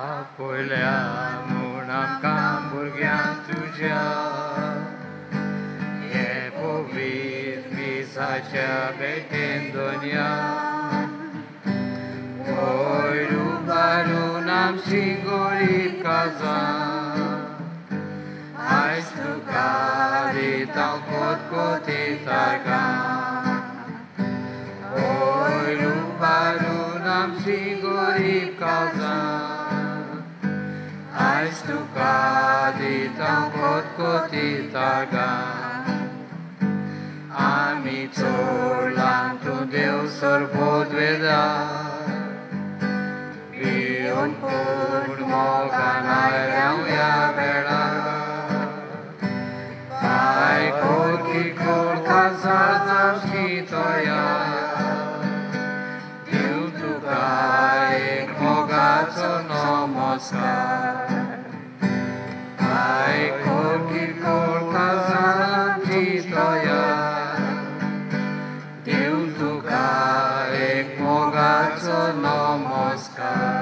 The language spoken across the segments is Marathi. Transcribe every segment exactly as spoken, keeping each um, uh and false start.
आपल्या म्हूण आमकां भुरग्यांक तुज्या हे पवित्र मिसाच्या भेटेन दोनया रुबारून आमची गोळी काजां आयज तुका दिता कोतकोती तारगां ओय रुबारून आमची गोळी काजां आयज तुका दिता कोतकोती तारगां आमी चोरलां तूं देव सरबोद Veda Pion pun mogan ayam ya bela, pai koti kol kasar zamski toya, diu tu kai mogat sono moskar, pai koti kol kasar zamski toya, diu tu kai mogat sono moskar.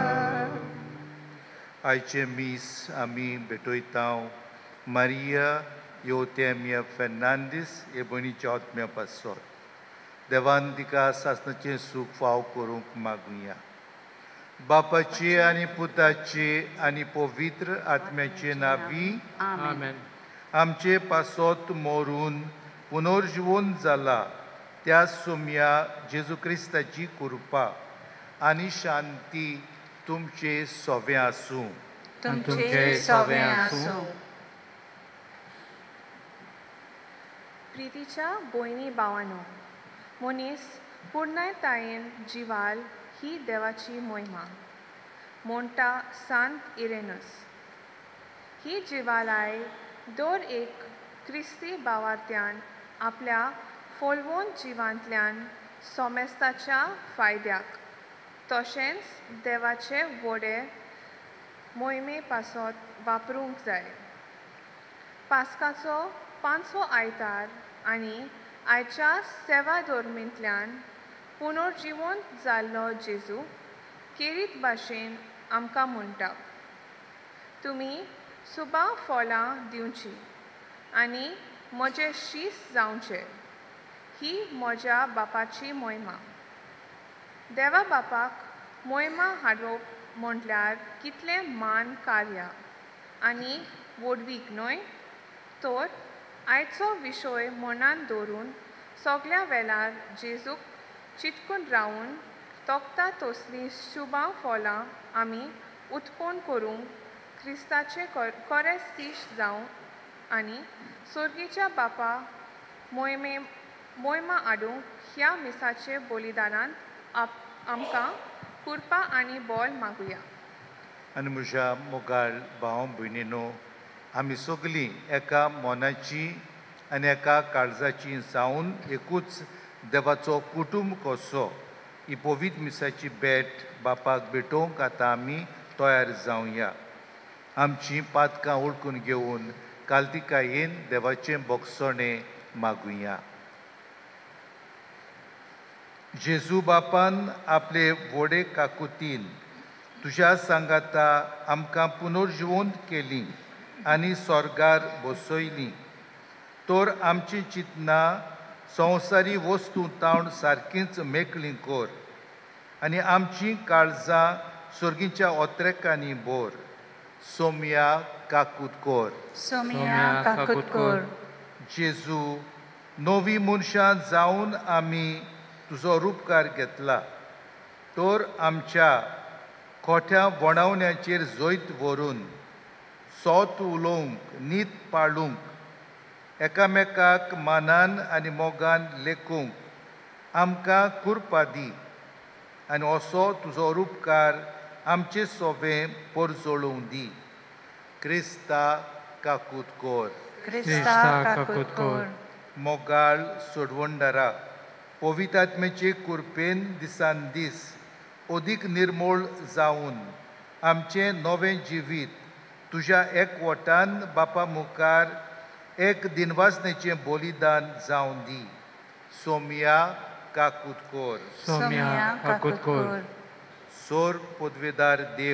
आयचे मीस आमी भेटयतांव मारिया योतेमिया फेर्नांदीस हे भयणीच्या आत्म्या पासत देवान तिका सासणाचें सूख फाव करूंक मागुया बापाचे आनी पुताचे आनी पवित्र आत्म्याचे नांवी आमेन. आमचे पासत मोरून पुनर्जीवन जाला त्या सोम्या जेजू क्रिस्ताची कृपा आनी शांती तुमचे सोबे आसूं तुमचे सोबे आसूं. प्रितीच्या भयणी भावांनो, मनीस पुर्णतायेन जिवाल ही देवाची मोहिमा म्हणटा सांत इरेनस. ही जिवालाय दर एक क्रिस्ती भावार्थ्यान आपल्या फोलवोन जिवांतल्यान सोमेस्ताच्या फायद्याक तशेंच देवाचे व्हडे मोहिमे पासत वापरूंक जाय. पास्काचो पांचवो आयतार आनी आयच्या सेवा धर्मींतल्यान पुनर्जीवन जाल्लो जेजू केरीत भाशेन आमकां म्हणटा, तुमी सुबां फळां दिवची आनी म्हजें शीस जावचें. ही म्हज्या बापाची मोहिमा. देवा बापाक मोहिमा हाडप म्हटल्यार कितलें मान कार्य आनी व्हडवीक न्हय. तर आयचो विशय मनांत दवरून सगळ्या वेळार जेजूक चिटकून रावन तोखता तसलीं शुभां फळां आमी उत्पन्न करूंक क्रिस्ताचे खरें सीश जावं आनी सर्गीच्या बापा मोहिमे मोहिमा हाडूंक ह्या मिसाचे बलिदानांत आमकां कृपा आनी बळ मागुया. आनी म्हज्या मोगाळ भाव भयणीनो, आमी सगळीं एका मोनाची आनी एका काळजाची जावन एकूच देवाचो कुटुंब कसो ही पवित्र मिसाची भेट बापाक भेटोवंक आतां आमी तयार जावया. आमची पातकां ओळखून घेवन काल्तिकायेन देवाचें बोगसणें मागुया. जेजू बापान आपले व्हडे काकुतीन तुज्या सांगाता आमकां पुनर्जीवन केली आनी स्वर्गार बसयली. तर आमची चिंतना संवसारी वस्तू तावन सारकींच मेकळीं कर आनी आमची काळजां सर्गीच्या ओत्रेकांनी भर. सोम्या काकूत कर. सोम्या काकूत कर. जेजू, नवी मनशां जावन आमी तुजो रूपकार घेतला. तर आमच्या खोट्या वणावण्याचेर जैत व्हरून सोत उलोवंक नीत पाळूंक एकामेकाक मानान आनी मोगान लेखूंक आमकां कृपा दी आनी असो तुजो रूपकार आमचे सोबे परजळोवंक दी. क्रिस्ता काकूत कर. क्रिस्ता काकूत कर. मोगाळ सोडवणदारा, पवित्र आत्म्याचे कृपेन दिसान दीस अदीक निर्मळ जावन आमचें नवें जिवीत तुज्या एकवटान बापा मुखार एक दिनवासनेचें बलिदान जावन दी. सोम्या काकूत कर. सोम्या काकूत कर. सोर पदवेदार देव,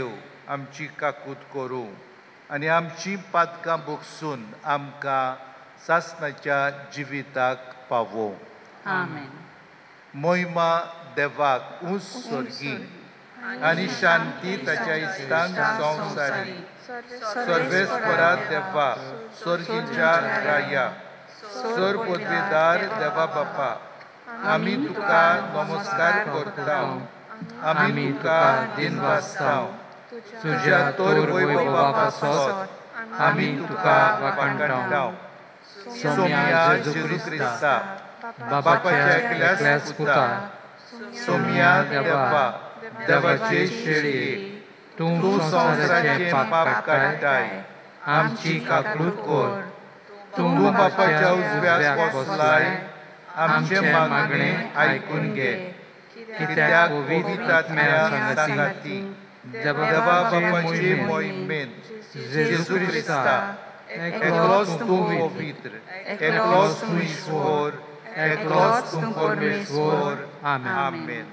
आमची काकूत करूं आनी आमची पातकां भोगसून आमकां सासणाच्या जिविताक पावो. आमेन. मोहिमा देवाक उंच स्वर्गी आनी शांती ताच्या इश्टांक संवसारी. सर्वेस्परा देवा स्वर्गीच्या राया सर पदवेदार देवा बापा आमी तुका नमस्कार करता. आमी तुका दिन वाजताव. तुज्या तोर वैभवा पासत आमी तुका वाखाणटाव. सोम्या जेजू क्रिस्ता बापाच्या एकल्याच पुता सोम्या देवा देवाचे शेळये तूं संवसाराचे पाप काडटाय. आमची काकूट कोर. तूं बापाच्या उजव्याक बसलाय. आमचे मागणे आयकून घे. कित्याक पवित्र आत्म्या सांगाती देवा बापाचे मोहिमेन जेजू क्रिस्ता एकलोच तूं पवित्र, एकलोच तूं ईश्वर, एकलोच तूं परमेश्वर. आमेन.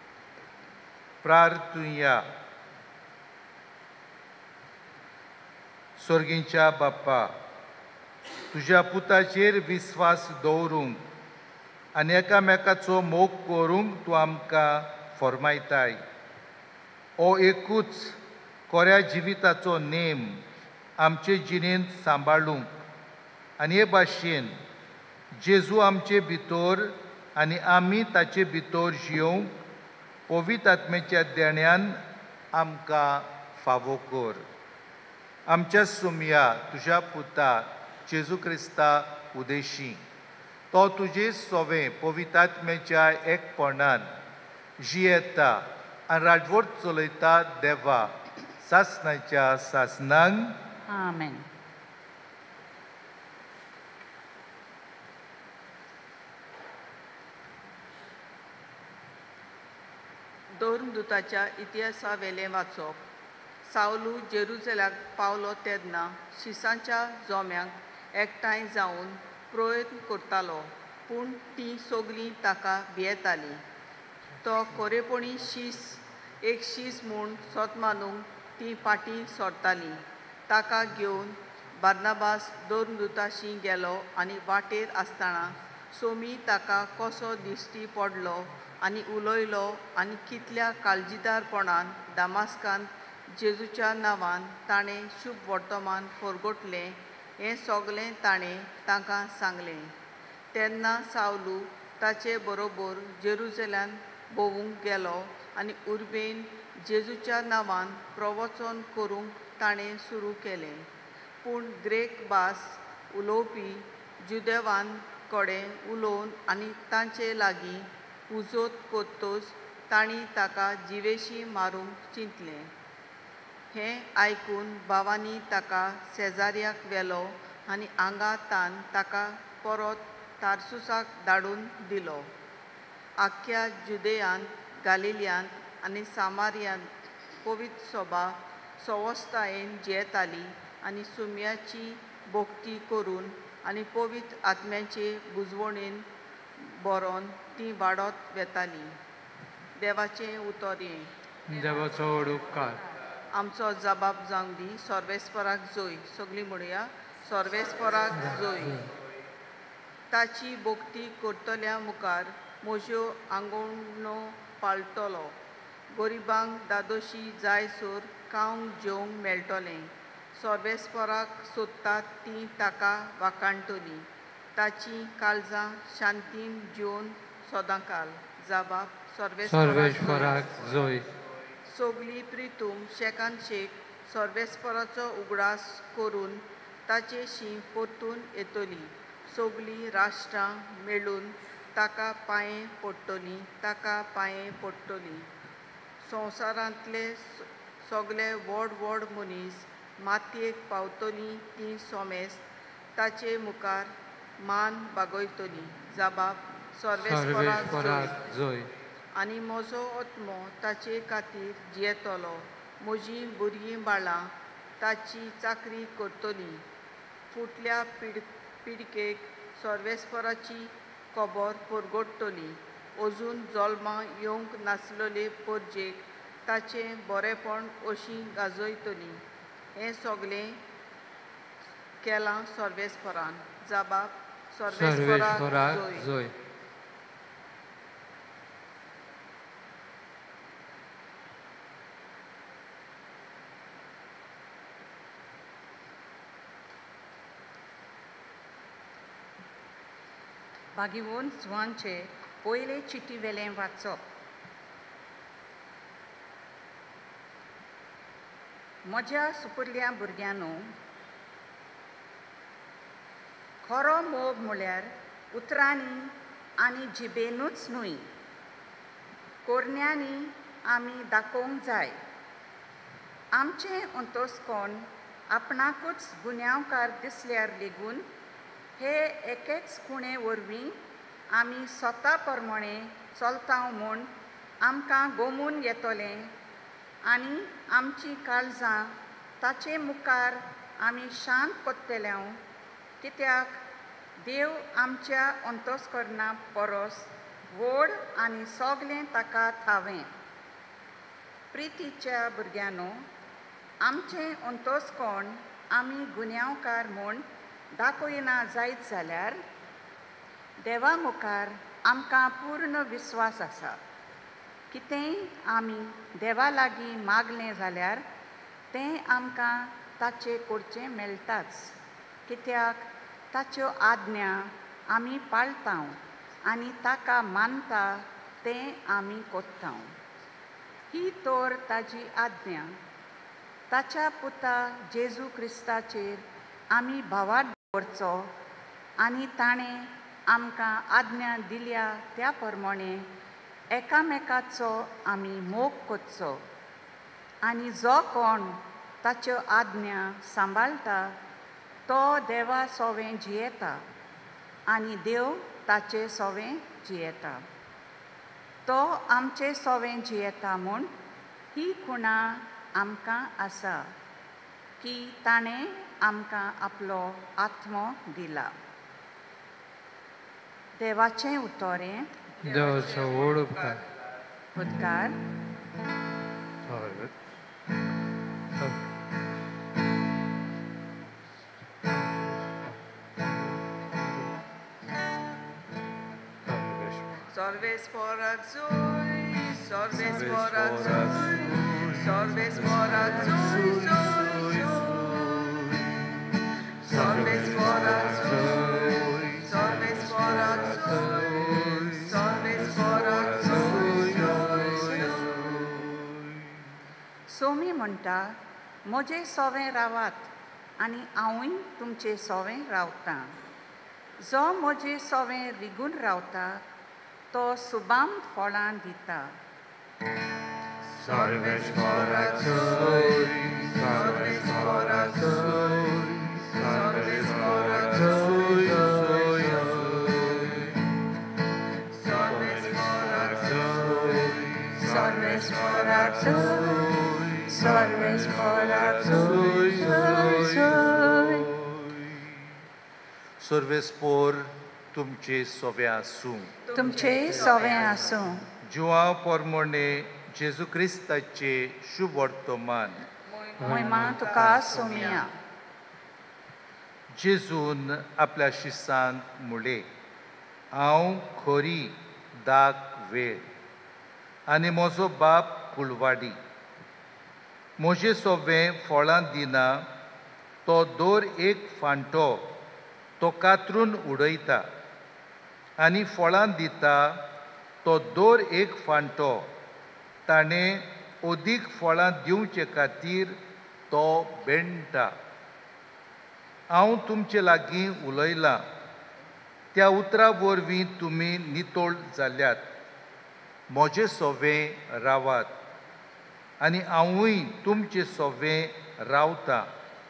प्रार्थुया. स्वर्गीच्या बाप्पा तुज्या पुताचेर विस्वास दवरूंक आनी एकामेकाचो मोग करूंक तूं आमकां फरमायताय. हो एकूच कोऱ्या जिविताचो नेम आमचे जिणेंत सांबाळूंक आनी हे भाशेन जेजू आमचे भितर आनी आमी ताचे भितर जियोंक पवित्र आत्म्याच्या देण्यान आमकां फावो कर. आमच्या सोम्या तुज्या पुता जेजू क्रिस्ता उदेशी तो तुजे सोवे पवित्र आत्म्याच्या एकपणान जियेता आनी राजवट चलयता देवा सासणाच्या सासणांक. आमेन. दोरदूताच्या इतिहासा वेले वाचप. सावलू जेरुसलाक पावलो तेन्ना शिसांच्या जोम्यांक एकठांय जावन प्रयत्न करतालो पूण ती सगळीं ताका भियेतालीं. तो खरेपणी शीस एक शीस म्हूण सोतमानूंक ती फाटीं सरतालीं. ताका घेवन बार्नाबास दोरदूताशी गेलो आनी वाटेर आसतना सोमी ताका कसो दिश्टी पडलो आनी उलयलो आनी कितल्या काळजीदारपणान दामास्कांत जेजूच्या नांवान ताणें शुभ वर्तमान परगटलें हें सगलें ताणें तांकां सांगलें. तेन्ना सावलू ताचे बरोबर जेरुसलेमान भोवूंक गेलो आनी उर्बेन जेजूच्या नांवान प्रवचन करूंक ताणें सुरू केलें. पूण ग्रेक भास उलोवपी जुदेवान कडेन उलोवन आनी तांचे लागीं उजोत कोत्तोच तांणी ताका जिवेशी मारूंक चिंतलें. हें आयकून भावांनी ताका सेजारियाक व्हेलो आनी हांगा तान ताका परत तार्सुसाक धाडून दिलो. आख्या जुदेयांत गालिल्यांत आनी सामारियांत पवित्र सभा सवस्थायेन जियेताली आनी सुम्याची भोक्ती करून आनी पवित्र आत्म्याचे बुजवणेन बरोवन ती वाडत वेताली. देवाचें उतर हें. देवाचो व्हड उपकार. आमचो जबाब जावंक दी. सर्वेस्पराक जोय. सगळीं म्हणुया सर्वेस्पराक जोय. ताची भोक्ती करतल्या मुखार म्हज्यो आंगवणो पाळटलो. गरिबांक दादोशी जायसर खावंक जेवंक मेळटलें. सर्वेस्पराक सोदतात तीं ताका वाखाणटलीं. ताची काळजां शांतीन जिवन सदांकाल. जबाब सर्वेस्पराक जोय. सगळीं प्रितूम शेकान शेक सर्वेस्पराचो उगडास करून ताचेशी परतून येतलीं. सगळीं राष्ट्रां मेळून ताका पांये पडटलीं ताका पांये पडटलीं. संवसारांतले सगळे व्हड व्हड मनीस मातयेक पावतलीं तीं सोमेस ताचे मुखार मान बागयतलीं. जबाब सर्वेस्पराक जोय. आनी म्हजो आत्मो ताचे खातीर जियेतलो. म्हजीं भुरगीं बाळां ताची चाकरी करतलीं. फुटल्या पिड पिडकेक सर्वेस्पराची खबर परगटतली. अजून जल्मा येवंक नासलेले परजेक ताचें बरेपण अशी गाजयतली. हें सगलें केलां सर्वेस्परान. जबाब सर्वेस्पराक सर्वेश्वराक जोय. जोय. भागिवून जुवांचे पयले चिटी वेलें वाचप. म्हज्या सुपुर्ल्या भुरग्यांनो, खरो मोग म्हळ्यार उतरांनी आनी जिबेनूच न्हय, कोरण्यांनी आमी दाखोवंक जाय. आमचें अंतस्कोण आपणाकूच गुन्यांवकार दिसल्यार लेगून हे एकेच खुणे वरवीं आमी स्वता प्रमाणे चलतांव म्हूण आमकां गोमून येतलें आनी आमचीं काळजां ताचे मुखार आमी शांत कोत्तेल्यांव, कित्याक देव आमच्या अंतस्करणा परस व्हड आनी सगलें ताका थावें. प्रितीच्या भुरग्यांनो, आमचें अंतस्कोण आमी गुन्यांवकार म्हूण दाखयना जायत जाल्यार देवा मुखार आमकां पूर्ण विस्वास आसा. कितेंय आमी देवा लागीं मागलें जाल्यार तें आमकां ताचें करचें मेळटाच, कित्याक ताच्यो आज्ञा आमी पाळटांव आनी ताका मानता तें आमी कोत्तांव. ही तर ताची आज्ञा. ताच्या पुता जेजू क्रिस्ताचेर आमी भावार्थ दवरचो आनी ताणें आमकां आज्ञा दिल्या त्या प्रमाणे एकामेकाचो आमी मोग कोरचो. आनी जो कोण ताच्यो आज्ञा सांबाळटा तो देवा सोवें जियेता आनी देव ताचे सोवें जियेता. तो आमचे सोवें जियेता म्हूण ही खुणा आमकां आसा की ताणें आमकां आपलो आत्मो दिला. देवाचें उतोरें. देवाचो व्हड उपकार. उद्गार. सर्वेस्पराक जोय, सर्वेस्पराक जोय, सर्वेस्पराक जोय, जोय, जोय. सर्वेस्पराक जोय, सर्वेस्पराक जोय, सर्वेस्पराक जोय, जोय, जोय. सोमी म्हणटा, म्हजें सोवें रावात आनी हांवूय तुमचें सोवें रावतां. जो म्हजें सोवें रिगून रावता तो सुबाम फळां दिता. सर्वेस्पराक जोय, सर्वेस्पराक जोय, सर्वेस्पराक जोय, जोय, जोय. सर्वेस्पराक जोय, सर्वेस्पराक जोय, सर्वेस्पराक जोय, जोय, जोय. सर्वेस्पोर तुमचे सोवे आसूं. तुमचें सोवें आसूं. जुवांव पोरमोणे जेजू क्रिस्ताचे शुभ वर्तमान. महिमा तुका सोमिया. जेजून आपल्या शिसांक म्हणलें, हांव खरी दाक वेळ आनी म्हजो बाप कुळवाडी. म्हजें सोवें फळां दिना तो दर एक फांटो तो कातरून उडयता आनी फळां दिता तो दर एक फांटो ताणें अदीक फळां दिवचे खातीर तो बेंडटा. हांव तुमचे लागीं उलयलां त्या उतरां वरवीं तुमी नितोळ जाल्यात. म्हजें सोवें रावात आनी हांवूय तुमचें सोवें रावतां.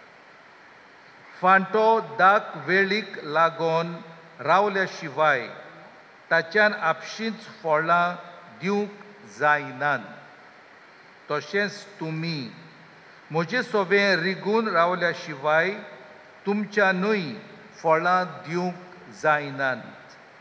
फांटो दाक वेळीक लागून रावल्या शिवाय ताच्यान आपशींच फळां दिवंक जायनात. तशेंच तुमी म्हजें सोवें रिगून रावल्या शिवाय तुमच्यानूय फळां दिवंक जायनात.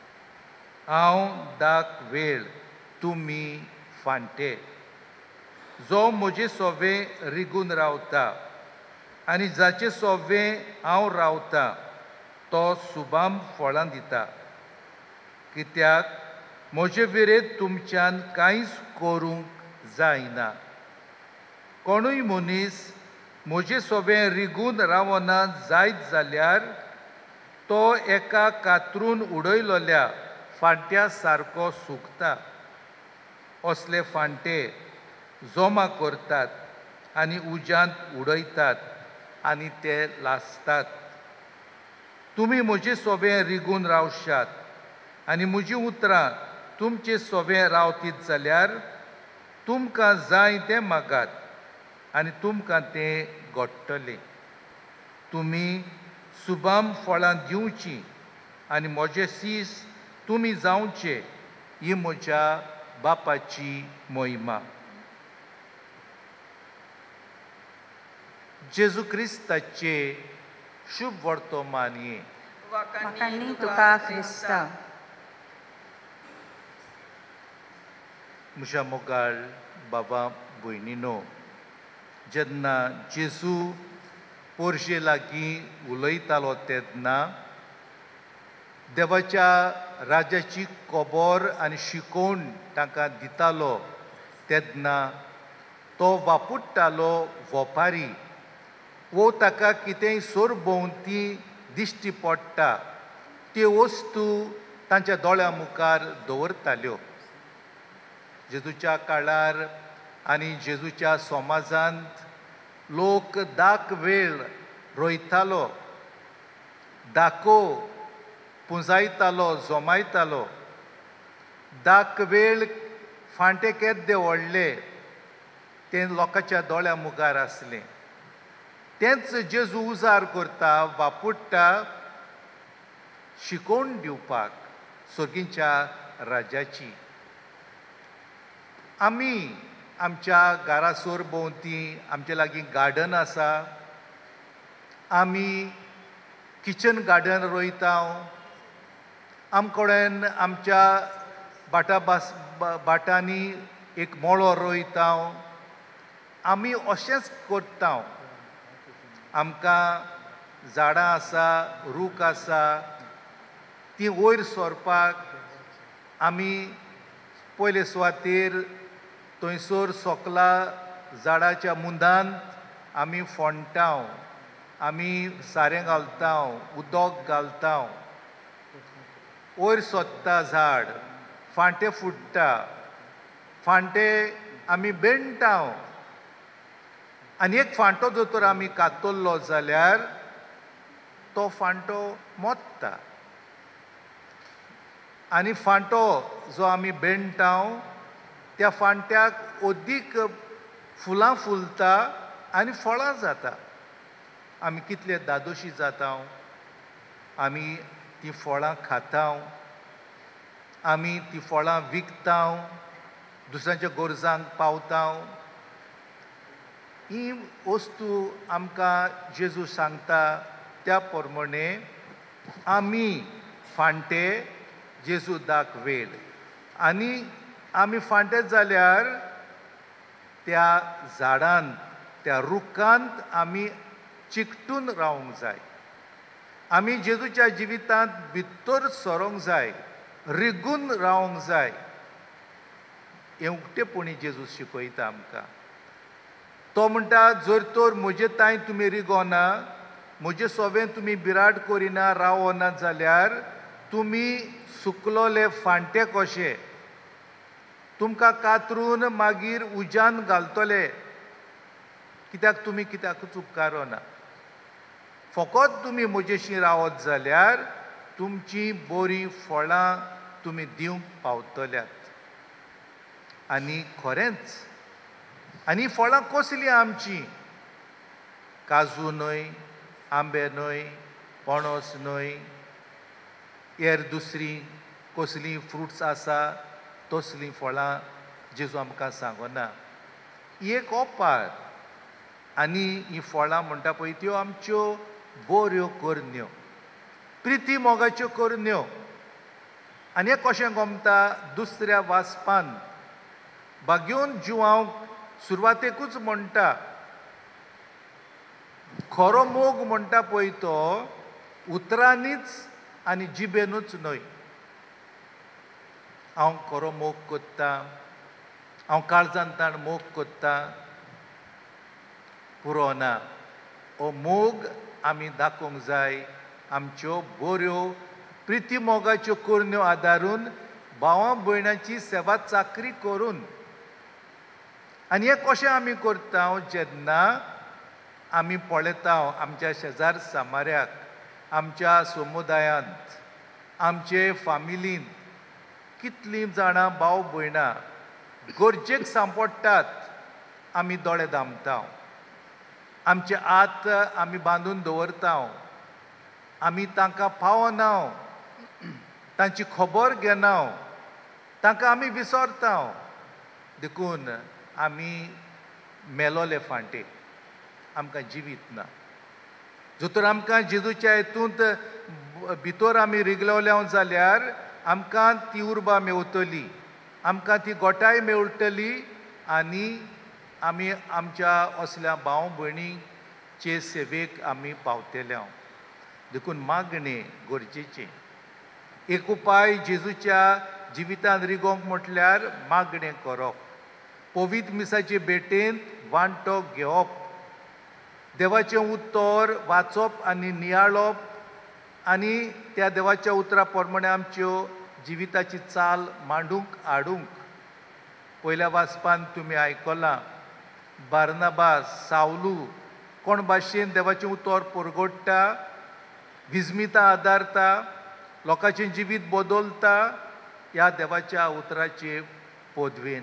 हांव दाक वेळ, तुमी फांटे. जो म्हजे सोबे रिगून रावता आनी जाचे सोबे हांव रावतां तो सुबाम फळां दिता, कित्याक म्हजे विरेत तुमच्यान कांयच करूंक जायना. कोणूय मनीस म्हजे सोबे रिगून रावना जायत जाल्यार तो एका कातरून उडयलोल्या फांट्या सारको सुकता. असले फांटे जमा करतात आनी उज्यांत उडयतात आनी ते लासतात. तुमी म्हजे सोबे रिगून रावशात आनी म्हजी उतरां तुमचे सोबे रावतीत जाल्यार तुमकां जाय तें मागात आनी तुमकां तें घडटलें. तुमी सुबाम फळां दिवचीं आनी म्हजे सीस तुमी जावचे ही म्हज्या बापाची मोहिमा. जेजू क्रिस्ताचे शुभ वर्तमान ये. वखाणी तुका क्रिस्ता. म्हज्या मोगाळ बाबा भयणीनो, जेन्ना जेजू पोरशे लागीं उलयतालो तेन्ना देवाच्या राजाची खबर आनी शिकोवण तांकां दितालो तेन्ना तो वापुट्टालो वेपारी वो ताका कितेंय सोरभोंवती दिश्टी पडटा त्यो वस्तू तांच्या दोळ्या मुखार दवरताल्यो. जेजूच्या काळार आनी जेजूच्या समाजांत लोक दाक वेळ रोयतालो, दाको पुंजायतालो, जोमायतालो. दाक वेळ फांटे केद्दे व्हडले ते लोकांच्या दोळ्या मुखार आसलें. तेंच जेजू उजार करता, वापुट्टा शिकोवण दिवपाक सर्गीच्या राजाची. आमी आमच्या घरासोर भोंवती आमचे लागीं गार्डन आसा, आमी किचन गार्डन रोयता. आमकोडेन आमच्या बाटा बास बाटांनी एक मोळो रोयता. आमी अशेंच करता. आमकां झाडां आसा, रूख आसा, ती वयर सोरपाक आमी पयले सुवातेर थंयसर सोकला झाडाच्या मुंदांत आमी फोंडटा, आमी सारें घालता, उदक घालता. वयर सोदता झाड, फांटे फुट्टा, फांटे आमी बेंडटा. आनी एक फांटो जर तर आमी कातरलो जाल्यार तो फांटो मोडटा. आनी फांटो जो आमी बेंडटा त्या फांट्याक ओदीक फुलां फुलता आनी फळां जाता. आमी कितले दादोशी जाता, आमी ती फळां खाता, आमी ती फळां विकता, दुसऱ्यांच्या गोरजांक पावता. ही वस्तू आमकां जेजू सांगता त्या प्रमाणे आमी फांटे जेजू दाक वेळ आनी आमी फांटे जाल्यार त्या झाडांत, त्या रुखांत आमी चिकटून रावंक जाय. आमी जेजूच्या जिवितांत भितर सरोंक जाय, रिगून रावंक जाय. हें उक्तेपणी जेजू शिकयता आमकां. तो म्हणटा, जर तर म्हजे ताई तुमी रिगोना, म्हजे सोबें तुमी बिराड करिना, रावना जाल्यार तुमी सुकलोले फांटे कशे. तुमकां कातरून मागीर उज्यान घालतले, कित्याक तुमी कित्याकूच उपकारोना. फकत तुमी म्हजेशी रावत जाल्यार तुमची बरी फळां तुमी दिवंक पावतल्यात. आनी खरेंच, आनी फळां कसलीं आमची? काजू न्हय, आंबे न्हय, पणस न्हय, हेर दुसरी कसलीं फ्रुट्स आसा तसलीं फळां जेजू आमकां सांगना. ही एक ओपार. आनी ही फळां म्हणटा पळय त्यो आमच्यो बऱ्यो करन्यो, प्रिती मोगाच्यो करन्यो. आनी हें कशें गमता, दुसऱ्या वासपान बागेवन जिवांक सुरवातेकूच म्हणटा खरो मोग म्हणटा पळय तो उतरांनीच आनी जिबेनूच न्हय. हांव खरो मोग कोत्ता, हांव काळजांतान मोग कोत्ता, पुरो ना. हो मोग आमी दाखोवंक जाय आमच्यो बऱ्यो प्रिती मोगाच्यो कोरण्यो आदारून भावां भयणांची सेवा चाकरी करून. आनी हें कशें आमी करता जेन्ना आमी पळयता आमच्या शेजार सामाऱ्याक, आमच्या समुदायांत, आमचे फामिलींत कितलीं जाणां भाव भयणां गरजेक सांपडटात, आमी दोळे धांपता, आमचे हात आमी बांदून दवरता, आमी तांकां पावना, तांची खबर घेना, तांकां आमी विसरता, देखून आमी मेलोले फांटे, आमकां जिवीत ना. जोतर आमकां जेजूच्या हेतूंत भितर आमी रिगलवल्या जाल्यार आमकां ती उर्बा मेवतली, आमकां ती गोठाय मेवतली आनी आमी आमच्या असल्या भाव भयणीचे सेवेक आमी पावतल्या. देखून मागणे गरजेचें. एक उपाय जेजूच्या जिवितांत रिगोवंक म्हटल्यार मागणें करप, पवित्र मिसाचे भेटेंत वांटो घेवप, देवाचें उतर वाचप आनी नियाळप आनी त्या देवाच्या उतरा प्रमाणे आमच्यो जिविताची चाल मांडूंक हाडूंक. पयल्या वाचपान तुमी आयकलां बार्नाबास, सावलू कोण भाशेन देवाचें उतर परगडटा, विजमिता आदारता, लोकांचें जिवीत बदलता ह्या देवाच्या उतराचे पोदवेन.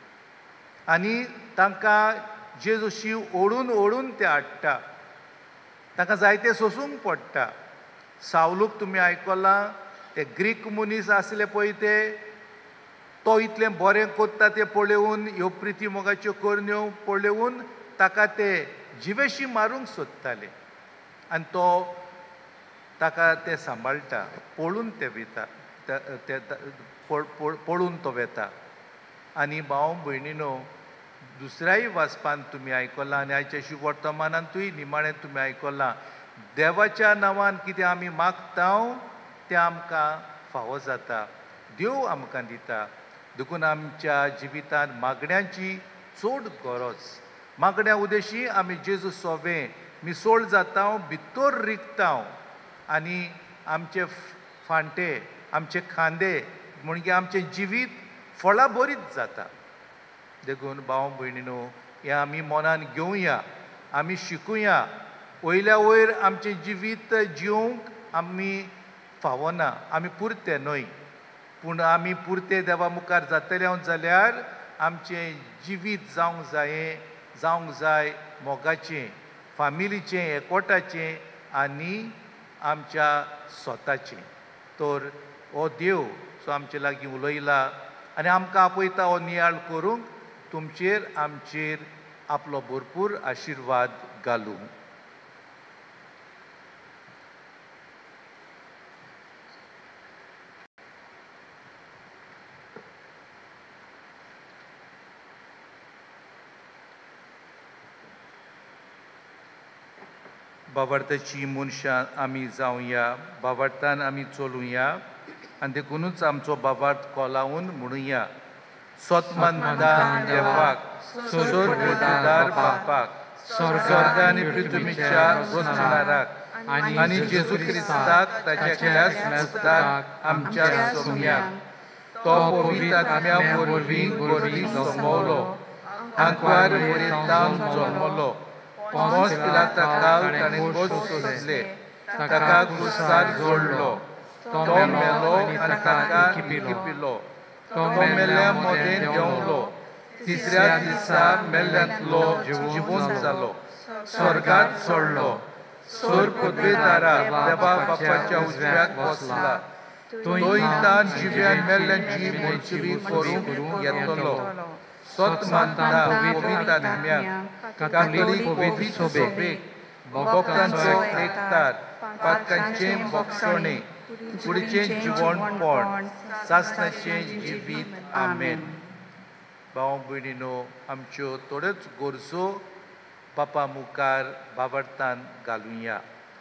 आनी तांकां जेजू शिव ओडून ओडून ते हाडटा, तांकां जायते सोंसूंक पडटा. सावलूक तुमी आयकलां ते ग्रीक मनीस आसले पळय ते, तो इतलें बरें कोत्ता तें पळोवन, ह्यो प्रिती मोगाच्यो कोरण्यो पळोवन ताका ते जिवेशी मारूंक सोदताले. आनी तो ताका ते सांबाळटा, पळून ते वयता, ते पळून तो वेता. आनी भाव भयणीनो, दुसऱ्याय वाचपान तुमी आयकलां आनी आयच्या शुभ वर्तमानांतूय निमाणें तुमी आयकलां, देवाच्या नांवान कितें आमी मागता तें आमकां फावो जाता, देव आमकां दिता. देखून आमच्या जिवितांत मागण्यांची चड गरज. मागण्या उदेशी आमी जेजू सोबें मिसोळ जाता, भितर रिगता आनी आमचे फांटे, आमचे खांदे म्हणजे आमचें जिवीत फळां बरीच जाता. देखून भाव भयणीनो, हें आमी मनान घेवया, आमी शिकुया. वयल्या वयर आमचें जिवीत जिवंक आमी फावना, आमी पुरते न्हय, पूण आमी पुरते देवा मुखार जातले जाल्यार आमचें जिवीत जावंक जायें, जावंक जाय मोगाचें, फामिलीचें, एकवटाचें आनी आमच्या स्वताचें. तर हो देव सो आमचे लागीं उलयला आनी आमकां आपयता हो नियाळ करूंक तुमचेर आमचेर आपलो भरपूर आशिर्वाद घालूं. बाबार्थाची मनशां आमी जावया, बाबार्थान आमी चलुया आनी देखूनच आमचो बाबार्थ कोलावून म्हणुया. स्वतमंतान देवाक, सोर्गदार बापाक, स्वर्ग आनी पृथ्वीच्या रचणाराक आनी जेजू क्रिस्ताक ताच्या खेळाक आमच्या सोम्याक, तो पवित्र आत्म्या वरवीं वरवीं जल्मलो, आंकवार वरितान जल्मलो, पोंस पिलाताकाल ताणें कोस सोसले, ताका क्रुसार जोडलो, तो मेलो आनी ताका लिपिलो, तो मेल्ल्या मदें देंवलो, तिसऱ्या दिसा मेल्ल्यांतलो जिवंत जालो, स्वर्गांत चडलो, सोर पदवेदारा देवा बापाच्या उजव्याक बसला, थंय तान जिव्यान मेल्ल्यांची मोलचिवी करूंक येतलो. स्वतमंता पवित्र आत्म्याक, कातोलीक पवित्र सोबेक, भक्तांचो एकतार, पातकांचें भक्षणें, फुडचें जिवणपण, सासणाचें जिवीत. आमेन. भाव भयणीनो आमच्यो थोड्योच गोरजो बापा मुखार बाबडतान घालुया.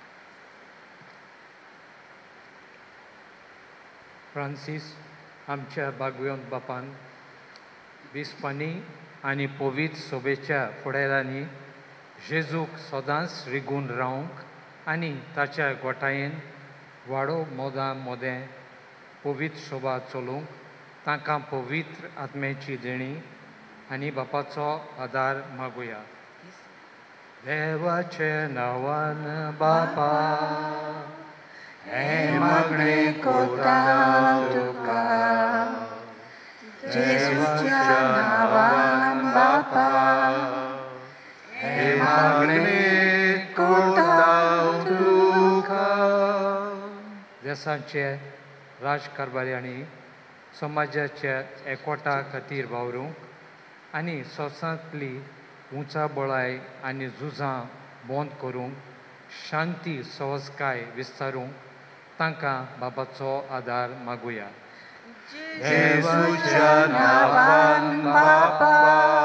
फ्रांसीस आमच्या भागवंत बापान विस्पांनी आनी पवित्र सोबेच्या फुडाऱ्यांनी जेजूक सदांच रिगून रावंक आनी ताच्या गोठायेन वाडो मोदां मोदें पवित्र शोभा चलोवंक तांकां पवित्र आत्म्याची देणी आनी बापाचो आदार मागुया. देवाचे नांवान बापा हे मागणे कोता तुका, जेजूच्या नांवान बापा हे मागणे कोता तुका. देशाचे राजकारभारी आनी समाजाच्या एकवटा खातीर वावरूंक आनी संवसारांतली उंचाबळाय आनी झुजां बंद करूंक शांती सहजकाय विस्तारूंक तांकां बापाचो आदार मागुया. जेजूच्या नांवान बापा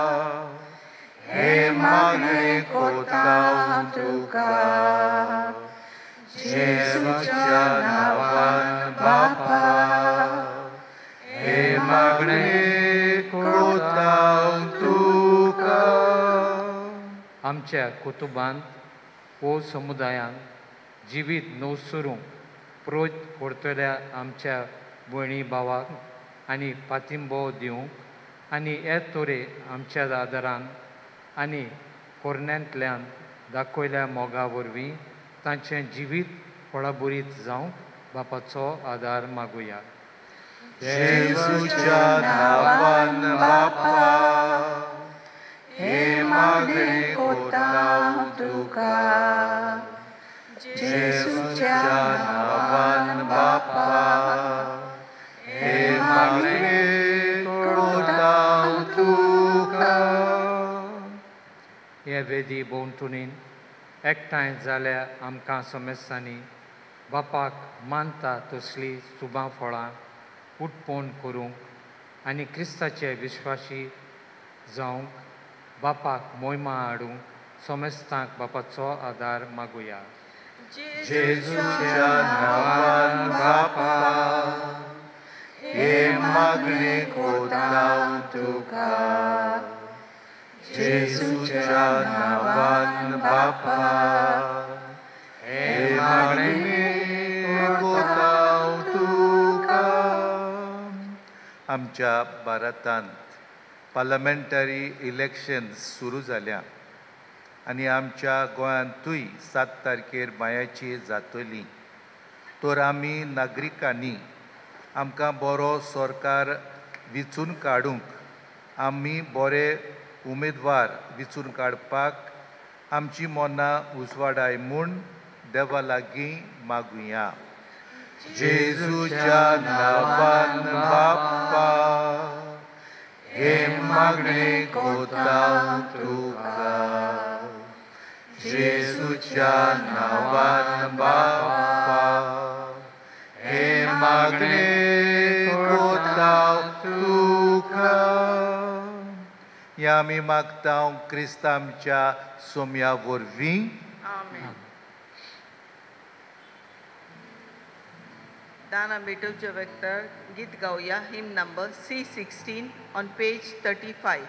हे मागणे कोता तुका, जेजूच्या नांवान बापा हे मागणे कोता तुका. आमच्या कुटुंबांत वो समुदायान जिवीत नवसरूंक प्रोज करतल्या आमच्या भयणी भावांक आनी पातिंबो दिवंक आनी हे तोरे आमच्या आदारान आनी कोरण्यांतल्यान दाखयल्या मोगा वरवीं तांचें जिवीत फळाबरीत जावंक बापाचो आदार मागुया. जेजूच्या नांवान बापा हे मागणे कोता तुका, जेजूच्या नांवान बापा हे मागणे कोता तुका. हे वेदी भोंवतणीन एकठांय जाल्या आमकां समस्यांनी बापाक मानता तसली शुभां फळां उटपण करूंक आनी क्रिस्ताचे विश्वासी जावंक बापाक मोहिमा हाडूंक समस्तांक बापाचो आदार मागुया. जेजूच्या नांवान बापा हे मागणे कोता तुका, जेजूच्या नांवान बापा हे मागणे कोता तुका. आमच्या भारतांत पार्लमेंटरी इलेक्शन्स सुरू जाल्या आनी आमच्या गोंयांतूय सात तारखेर मायाची जातली. तर आमी नागरिकांनी आमकां बरो सरकार विचून काडूंक आमी बरे उमेदवार विचून काडपाक आमची मनां उजवाडाय म्हूण देवा लागीं मागुया. जेजूच्या नांवान बापा हे मागणे कोता तुका, जेजूच्या नांवान बापा हे मागणे कोता तुका. या आमी मागता क्रिस्त आमच्या सोम्या वरवीं. Amen. दाना बेटोच्या वेक्टर गीत गावया. Hymn number C sixteen on page thirty five.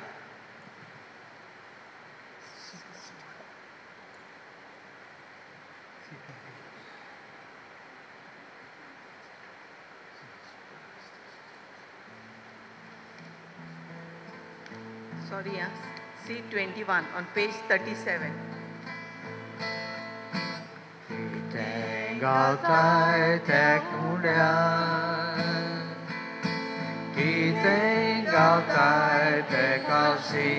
Sorry, yeah. C twenty-one on page thirty-seven. गावताय तेकुड्या, कितें गावताय ते काशी,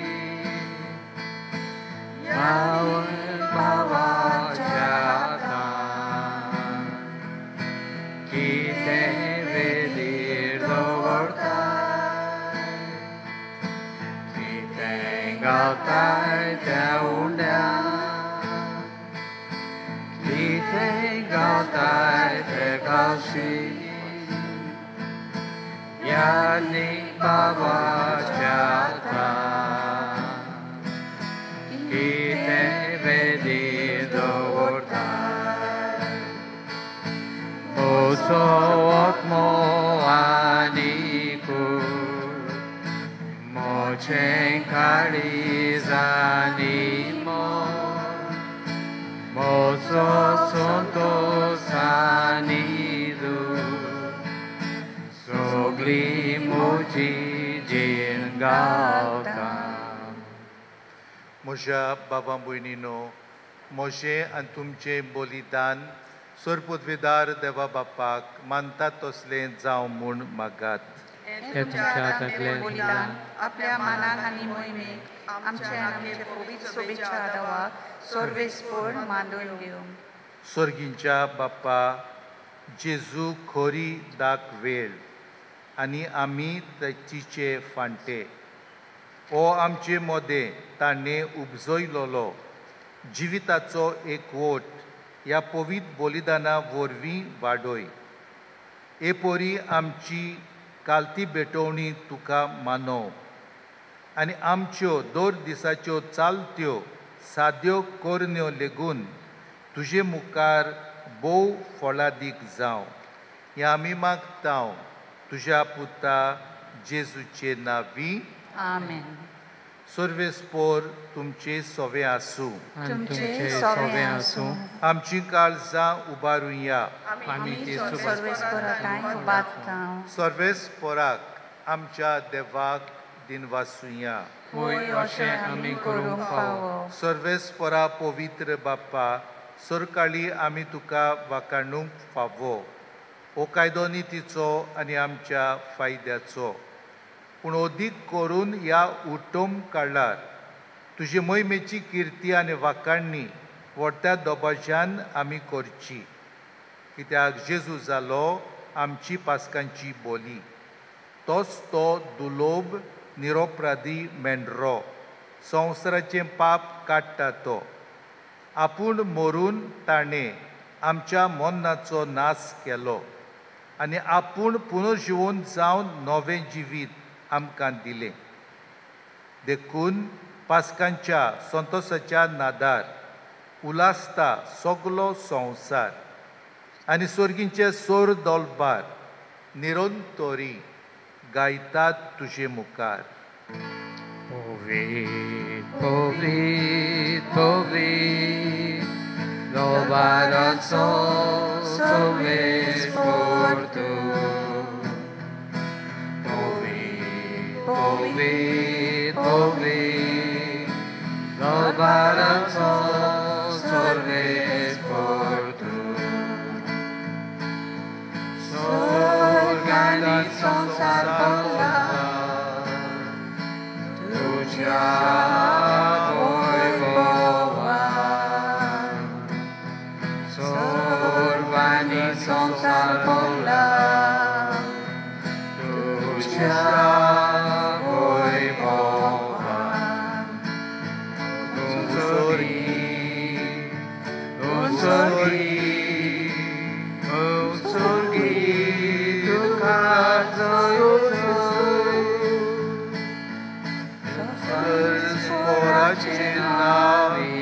यावून भावाच्या हातान, कितें वेदीर दवरताय, कितें गावताय त्या उंड्या, कितें गावताय ते काशी, यानी बाबाच्या किते वेदी दवरता ओसो ओकमो आनीकू मोचे काळीजानी मो मोसो संतोषानी दू सोगली मोची जीण गावता. म्हज्या बाबा भयणीनो, मोशे आनी तुमचें बलिदान सोरपदवेदार देवा बापाक मानतात तसलें जावं म्हूण मागात. हे तुमच्या तकलें बलिदान आपल्या मानान आनी मोहिमेक आमचे आमचे पवित्र शुभेच्छा दवा सर्वेस्पोर मांडून घेवंक. स्वर्गींच्या बाप्पा जेजू खोरी दाख वेळ आनी आमी तिचे फांटे ओ आमचे मोदे ताणें उपजयलोलो जिविताचो एकवट ह्या पवित्र बलिदाना वरवीं वाडोय. एपोरी आमची कालती बेटोवणी तुका मानव आनी आमच्यो दर दिसाच्यो चालत्यो साद्यो कोरन्यो लेगून तुजे मुखार बोव फळादीक जावं हें आमी मागतांव तुज्या पुता जेजूचे नांवी. आमेन. सर्वेस्पोर तुमचे सोवे आसूं. तुमचे सोवे आसूं. आमची काळजां उबारुया. आमी ती सर्वेस्पोराकाय उबारतांव. सर्वेस्पोराक आमच्या देवाक दिनवासुया. होय अशें आमी करूंक फावो. सर्वेस्पोरा पवित्र बाप्पा सरकाळी आमी तुका वाखाणूंक फावो हो कायदो नितीचो आनी आमच्या फायद्याचो. पूण अदीक करून ह्या उटोम काळार तुजे मोहिमेची किर्ती आनी वाखाणणी व्हडट्या दबाज्यान आमी करची. कित्याक जेजू जालो आमची पासकांची बोली. तोच तो दुलोब निरोपराधी मेंढरो संवसाराचें पाप काडटा तो. आपूण मरून ताणें आमच्या मोन्नाचो नाश केलो आनी आपूण पुनर्जिवन जावन नवें जिवीत आमकां दिलें. देखून पासकांच्या संतोशाच्या नादार उलासता सगलो संवसार आनी स्वर्गींचे सोर दोलबार निरंतरी गायतात तुजे मुखार. Povit, povit, povit, lobarazzo sovespor tu. Povit, povit, povit, lobarazzo sovespor tu. Sorgani sonsar pala, tuja voi boa. Sorgani sonsar pala, tuja voi boa. Unsori, unsori, unsori, tu kazo Sporacin navi,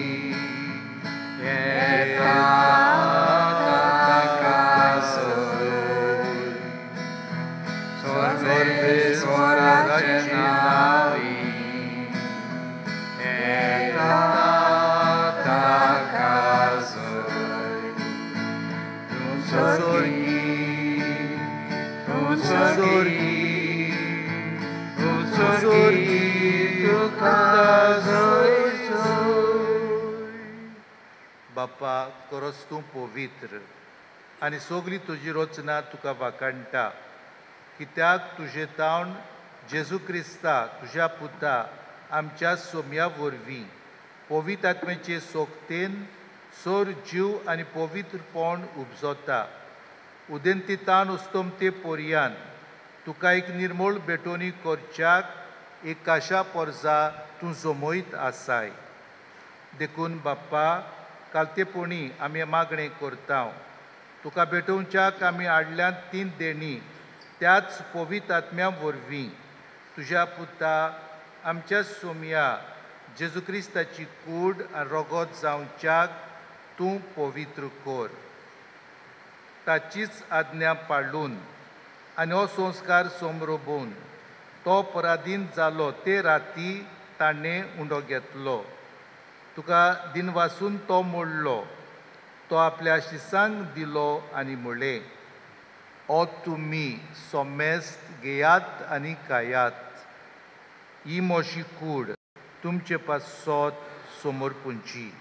बाप्पा खरोच तूं पवित्र आनी सगळी तुजी रचना तुका वाखाणटा. कित्याक तुजें तावन जेजू क्रिस्ता तुज्या पुता आमच्या सोम्या वरवीं पवित्र आत्म्याचे सोक्तेन सोर जीव आनी पवित्रपण उपजोता. उदेंती तान उस्तोमते पर्यान तुका एक निर्मळ बेटोनी करच्याक एक काशा पोरजा तूं जमयत आसाय. देखून बाप्पा कालतेपणी आमी मागणें करता. तुका भेटोवच्याक आमी हाडल्यात तीन देणी त्याच पवित्र आत्म्या वरवीं तुज्या पुता आमच्या सोमया जेजू क्रिस्ताची कूड आनी रगत जावच्याक तूं पवित्र कर. ताचीच आज्ञा पाळून आनी हो संस्कार सोमरोबून तो पराधीन जालो ते राती ताणें उंडो घेतलो. तुका दिनवासून तो मोडलो. तो आपल्या शिसांक दिलो आनी म्हणलें, ओ तुमी सोमेस्त घेयात आनी खायात. ही मोशी कूड तुमचे पासत समोर पुंची.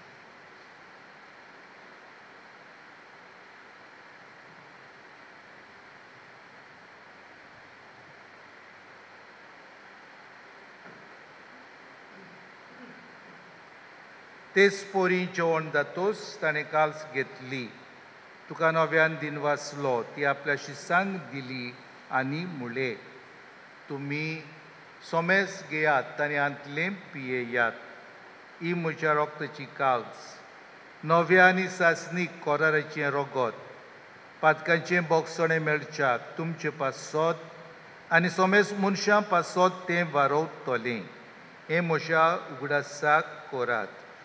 तेच पोरी जेवण जातोच ताणें काल्स घेतली. तुका नव्यान दिनवासलो ती आपल्या शिसांक दिली आनी म्हणलें, तुमी सोमेस घेयात आनी आंतलें पियेयात. ही म्हज्या रोगताची काल्स. नव्या आनी सासणीक कोराराचें रगत पातकांचें बोगसणें मेळच्याक तुमचे पासत आनी सोमेस मनशां पासत तें वारोवतलें. हें म्हज्या उगडासाक कोरात.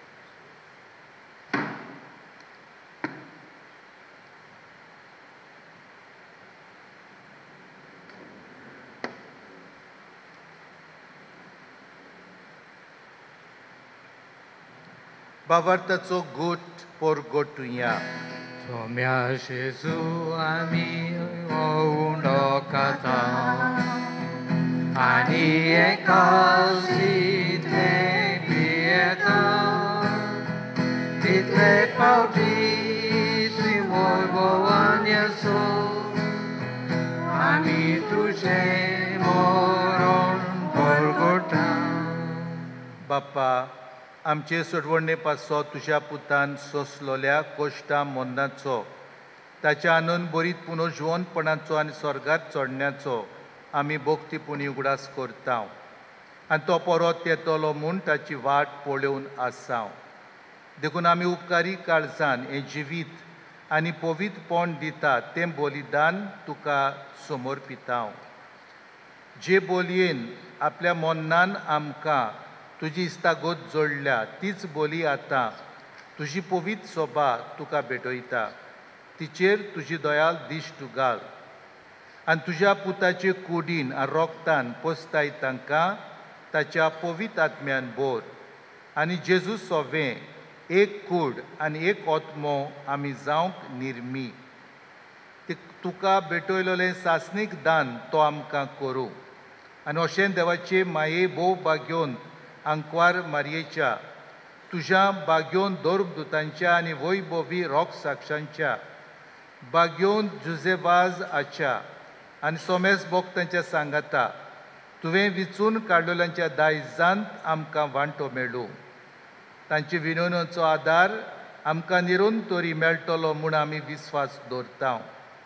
बावार्थाचो घोट पोरगोटुया. सोम्या जेजू आमी उंडो खाता आनी एका तितले पियेता. तितले पावटी तुवें मोय भोवान येसो आमी तुजें मरण पोरगोटा. बाप्पा, आमचे सोडवणे पासो तुज्या पुतान सोंसलोल्या कोश्टा मोन्नाचो ताच्या आनंद बरीत पुनर्जिवनपणाचो आनी स्वर्गांत चडण्याचो आमी भोक्तीपुणी उगडास करता. आनी तो परत येतलो म्हूण ताची वाट पळोवन आसांव. देखून आमी उपकारी काळजान हें जिवीत आनी पवित्रपण दिता तें बलिदान तुका समर्पितांव. जे बोलयेन आपल्या मोन्नान आमकां तुजी इस्तागत जोडल्या तीच बोली आतां तुजी पवित्र सोबा तुका भेटयता. तिचेर तुजी दयाल दिश्ट घाल आनी तुज्या पुताचे कुडीन आनी रोगतान पोसताय तांकां ताच्या पवित्र आत्म्यान भर. आनी जेजू सोवें एक कूड आनी एक ओत्मो आमी जावंक निर्मी. तुका भेटयलोलें सासणीक दान तो आमकां करूं. आनी अशें देवाचे माये भोव बाग्योन आंकवार मारयेच्या तुज्या बाग्योन दोर्गदुतांच्या आनी वैभवी रोग साक्षांच्या बाग्योन जुजेबाज आच्या आनी सोमेस भोक्तांच्या सांगाता तुवें विचून काडलेल्यांच्या दायजांत आमकां वांटो मेळूं. तांचे विनवणेचो आदार आमकां निरंतरी मेळटलो म्हूण आमी विस्वास दवरता.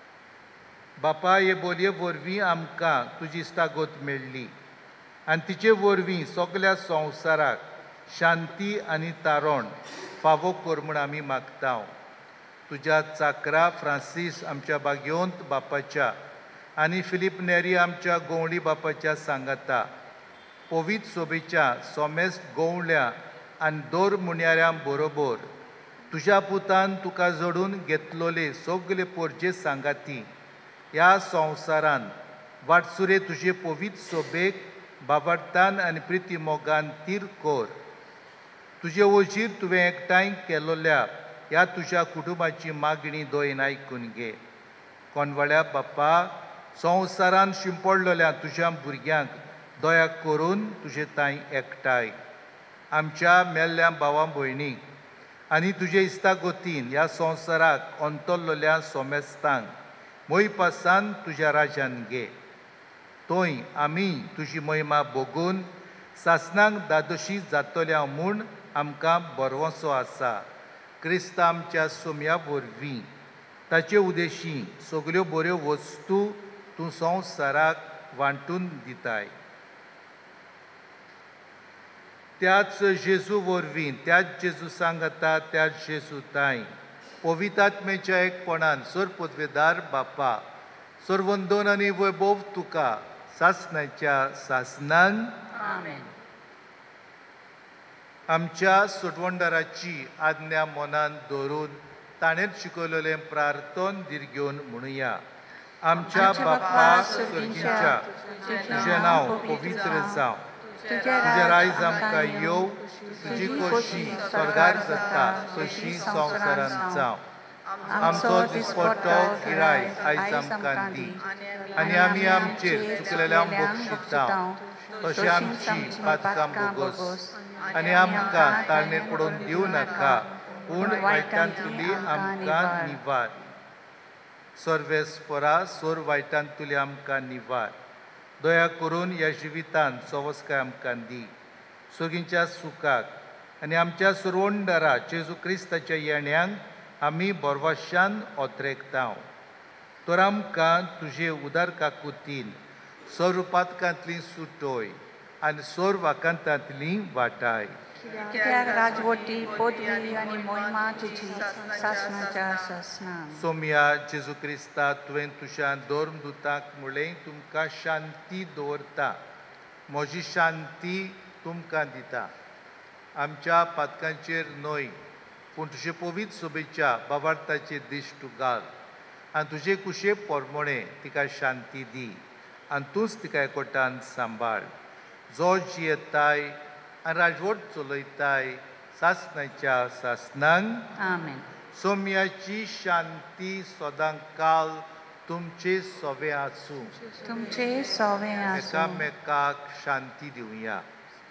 बापा, हे बोलये वरवीं आमकां तुजी इश्टागत मेळ्ळी आनी तिचे वरवीं सगळ्या संवसाराक शांती आनी तारण फावो कर म्हूण आमी मागता. तुज्या चाकरा फ्रांसीस आमच्या बाग्योंत बापाच्या आनी फिलीप नेरी आमच्या गोवळी बापाच्या सांगाता पवित्र सोबेच्या सोमेस्त गोवळ्या आनी दोर मुण्याऱ्यां बरोबर तुज्या पुतान तुका जोडून घेतलोले सगळे पोरचे सांगाती ह्या संवसारान वाटसुरे तुजे पवित्र सोबेक बाबार्थान आनी प्रिती मोगान तीर कर. तुजे वजीर तुवें एकठांय केलोल्या ह्या तुज्या कुटुंबाची मागणी दोयन आयकून घे. कोणवळ्या बाप्पा, संवसारान शिंपडलेल्या तुज्या भुरग्यांक दया करून तुजे ताई एकठांय. आमच्या मेल्ल्या भावां भयणीक आनी तुजे इश्तागतीन ह्या संवसाराक अंतरलेल्या सोमेस्तांक मोय पासान तुज्या राज्यान घे. थंय आमी तुजी महिमा भोगून सासणांक दादोशी जातल्या म्हूण आमकां बरवंसो आसा. क्रिस्त आमच्या सोम्या वरवीं ताचे उदेशी सगल्यो बऱ्यो वस्तू तूं संवसाराक वांटून दिताय. त्याच जेजू वरवीं त्याच जेजू सांगता त्याच जेजू ताई पवित्र आत्मेच्या एकपणान सर पदवेदार बापा सर्वंदोन आनी वैभव तुका सासणाच्या सासनान आमेन. आमच्या सुटवंडाराची आज्ञा मनान दवरून ताणें शिकयलेलें प्रार्थन दिर्घेवन म्हणुया. आमच्या बापा सर्गीच्या तुजें नांव पवित्र जावं. तुजें रायज आमकां येव. तुजी खोशी स्वर्गार जाता तशी संवसारांत जावं. आमचो दिसपट्टो गिराय आयज आमकां दी आनी आमी आमचेर चुकलेल्यांक बक्षितांव तशें आमची पातकां बोगोस आनी आमकां ताळणेर पडोवन दिवं नाका पूण वायटांतली आमकां निवार. सर्वेस्परा सोर वायटांतली आमकां निवार. दया करून ह्या जिवितांत सवस्काय आमकां दी. सोगींच्या सुखाक आनी आमच्या सुरवंडारा जेजू क्रिस्ताच्या येण्याक आमी बोरवाशान ओत्रेकतांव. तर आमकां तुजे उदार काकुतीन सोर पातकांतली सुटोय आनी सोर वाकांतांतली वाटाय. कित्याक राजवटी पदवी आनी मोहिमा तुजी सासणाच्या सासनान. सोम्या जेजू क्रिस्ता तुवें तुज्या धर्म दुताक म्हणलें तुमकां शांती दवरता. म्हजी शांती तुमकां दिता. आमच्या पातकांचेर न्हय पूण तुजे पवित्र सोबेच्या बाबार्थाचे दिश्ट तूं घाल आनी तुजे कुशे पोरमोणे तिका शांती दी आनी तूंच तिका एकवटान सांबाळ. जो जियेताय आनी राजवट चलयताय सासणाच्या सासनांक आमेन. सोम्याची शांती सदां काल तुमचे सोबे आसूं. तुमचे सोवे आसूं. एकामेकाक शांती दिवया.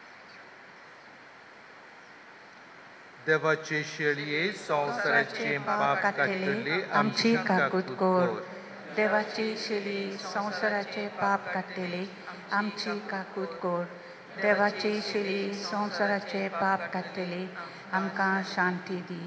देवाचे शेळये संवसाराचे पाप काडटले आमची काकूत कोर. देवाची शेळी संवसाराचे पाप काडटले आमची काकूत कोर. देवाची शेळी संवसाराचे पाप काडटले आमकां शांती दी.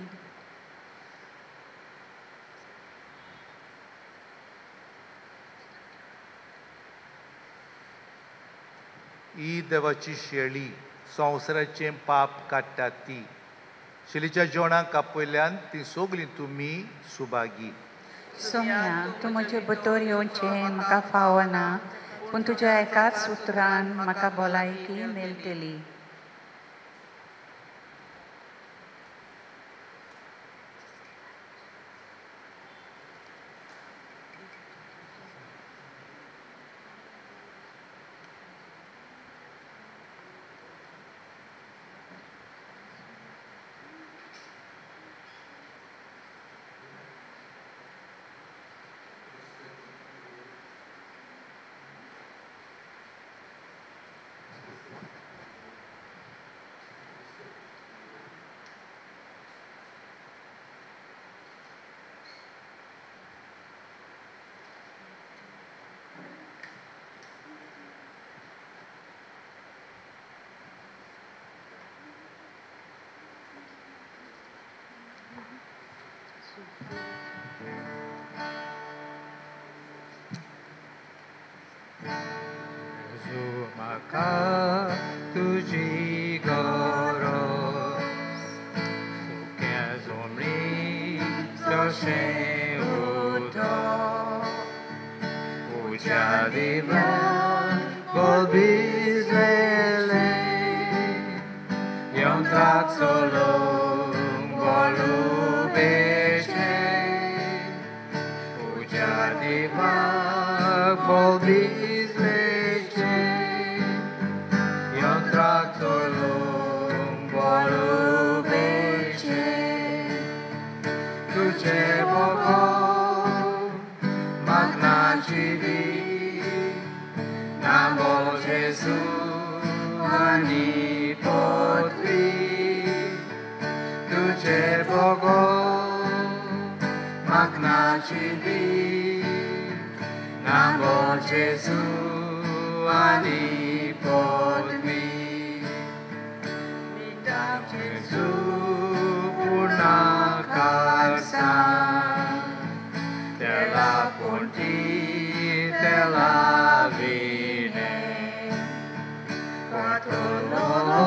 ही देवाची शेळी संवसाराचे पाप काडटा ती. शेळीच्या जेवणाक आपयल्यान ती सगळीं तुमी सुभागी. सोम्या तूं म्हजे भितर येवचें म्हाका फावना पूण तुज्या एकाच उतरान म्हाका भलायकी मेळटली. Zumaka tuji goroz, ukezomri soshe uto, ujadiva bolbizlele, yon tak solo volubeshe, ujadiva bolbizlele. Jesu ani podmi, Midam Jesu purna kalsa, Tela ponti tela vine, Katololo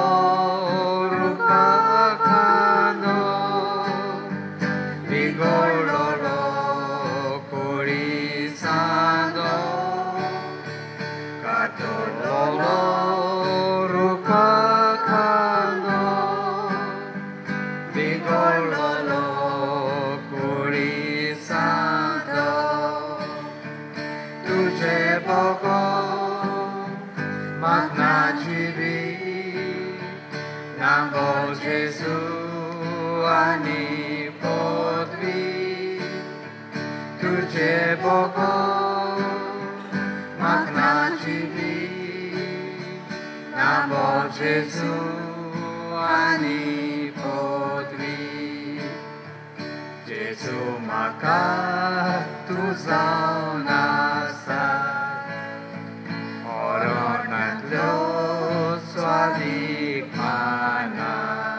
rukakano, Vigololo kurisan. bogo magna jivi namo Jesu ani podvi Jesu maka tu zaunasa oronat lo swalik mana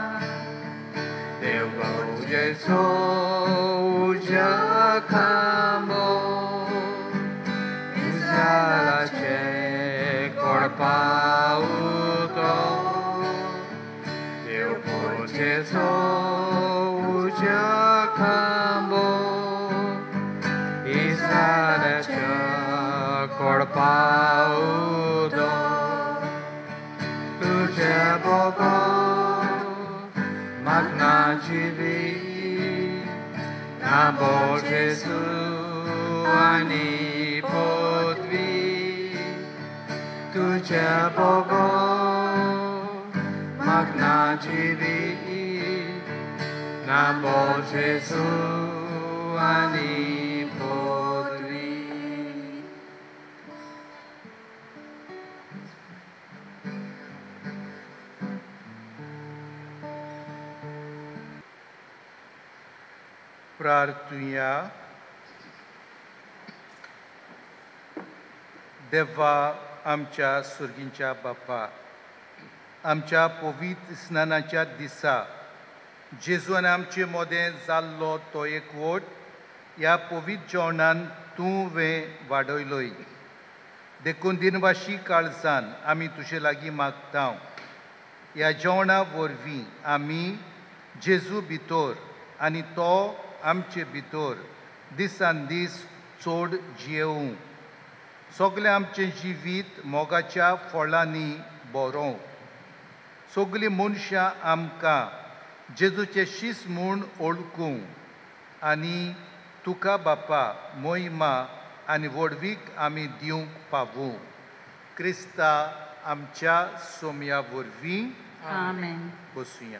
Dewa Jesu ujakamo Izala che korpauto Dewa Jesu ujakamo Izala che korpauto Tuje bogo magna jivi namo Jesu ani podvi Tuje bogo magna jivi namo Jesu ani podvi प्रार्थूया देवा आमच्या सुर्गींच्या बापा आमच्या पवित्र स्नानाच्या दिसा जेजून आमचे मोदें जाल्लो तो एकवट ह्या पवित्र जेवणान तूं वे वाडयलोय देखून दिनवाशी काळजान आमी तुजे लागीं मागता ह्या जेवणा वरवीं आमी जेजू भितर आनी तो आमचे भितर दिसान दीस चड जियेवं सगलें आमचें जिवीत मोगाच्या फळांनी बरों सगलीं मनशां आमकां जेजूचे शीस म्हूण ओळखूं आनी तुका बापा मोहिमा आनी व्हडवीक आमी दिवंक पावूं क्रिस्ता आमच्या सोम्या वरवीं आमेन बसुया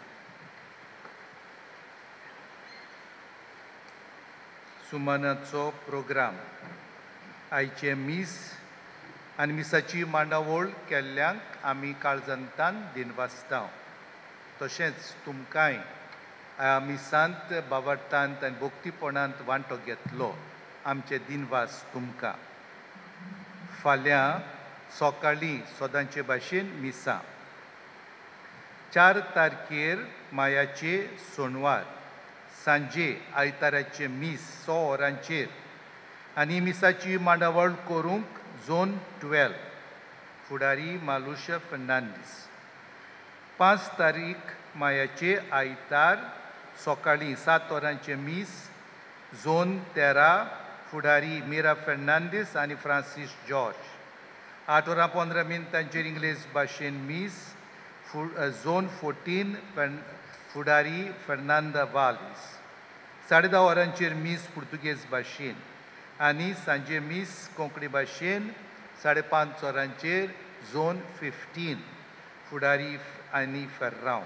सुमानाचो प्रोग्राम आयचे मीस आनी मिसाची मांडावळ केल्ल्यांक आमी काळजंतान दिनवासता तशेंच तुमकांय मिसांत बाबार्थांत आनी भक्तीपणांत वांटो घेतलो आमचे दिनवास तुमकां फाल्यां सकाळीं सदांचे भाशेन मिसा चार तारखेर मायाचे सोनवार सांजे आयताराचे मीस स वरांचेर आनी मिसाची मांडावळ करूंक झोन ट्वेल्व फुडारी मालुशा फर्नांडीस पांच तारीख मायाचे आयतार सकाळीं सात वरांचे मीस झोन तेरा फुडारी मिरा फर्नांडीस आनी फ्रांसीस जॉर्ज आठ वरां पंदरा मिनटांचेर इंग्लीश भाशेन मीस फु झोन फोर्टीन फुडारी फर्नांदा वाल्स साडे धा वरांचेर मीस पुर्तुगेज भाशेन आनी सांजे मीस कोंकणी भाशेन साडे पांच वरांचेर झोन फिफ्टीन फुडारी आनी फेर्रांव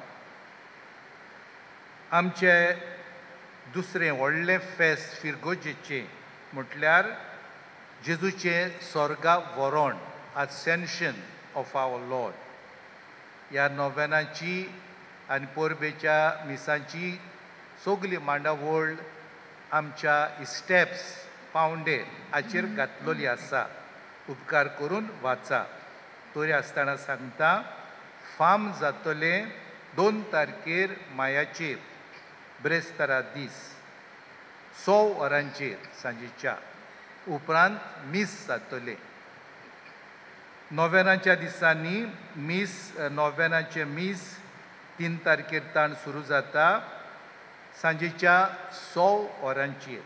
आमचे दुसरें व्हडलें फेस्त फिरगोजेचें म्हटल्यार जेजूचें स्वर्गा व्हरोण ascension of our Lord. ह्या नोवेनाची आनी पोरबेच्या मिसांची सगळी मांडावळ आमच्या स्टेप्स पावंडे हाचेर घातलेली आसा उपकार करून वाचा तोरी आसतना सांगता फार्म जातले दोन तारखेर मायाचेर ब्रेस्तारा दीस स वरांचेर सांजेच्या उपरांत मीस जातले नोवेनाच्या दिसांनी मीस नोवेनाचे मीस तीन तारखेर ताण सुरू जाता सांजेच्या स वरांचेर